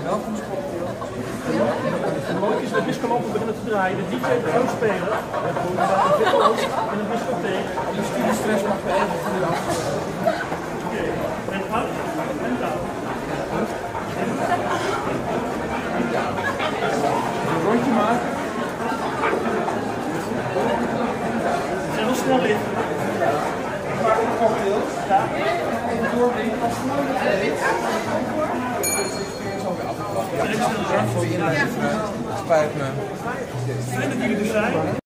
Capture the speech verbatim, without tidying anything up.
welkomstcocktail. Het mooie is dat discolampen beginnen te draaien, de D J gaat ook spelen. We gaan een video's en een discotheek. De studiestress mag weer even goed af. Oké, en hard en down. Een rondje maken. En dan snel liggen. Ik maak een cocktail. Ja. Even doorbrengen als het nodig is. Zo weer afgeklapt. Ja, voor je inleiding. Spijt me. Fijn dat jullie er zijn.